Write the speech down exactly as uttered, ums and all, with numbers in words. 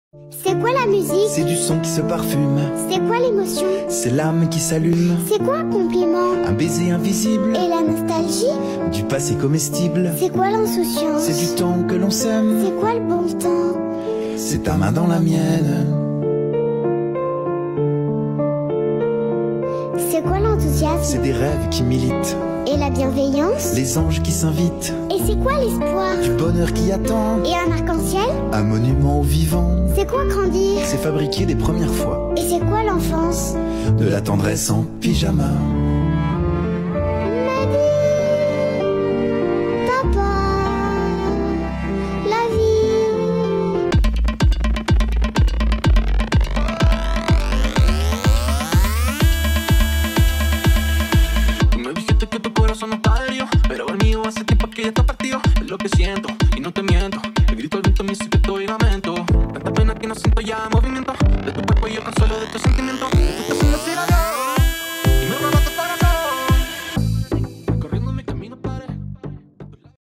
C'est quoi la musique? C'est du son qui se parfume. C'est quoi l'émotion? C'est l'âme qui s'allume. C'est quoi un compliment? Un baiser invisible. Et la nostalgie? Du passé comestible. C'est quoi l'insouciance? C'est du temps que l'on sème. C'est quoi le bon temps? C'est ta main dans la mienne. C'est quoi l'enthousiasme? C'est des rêves qui militent. Et la bienveillance? Les anges qui s'invitent. Et c'est quoi l'espoir? Du bonheur qui attend. Et un arc-en-ciel? Un monument au vivant. C'est quoi grandir? C'est fabriquer des premières fois. Et c'est quoi l'enfance? De la tendresse en pyjama. Ma vie, papa, la vie. Tú me dijiste que tu corazón no está herido, pero el mío hace tiempo que ya está partido. Es lo que siento y no te miento. Le grito al viento mi secreto y lamento. Tanta pena que no siento ya movimiento de tu cuerpo y yo consuelo de tu sentimiento. Tú estás haciendo así la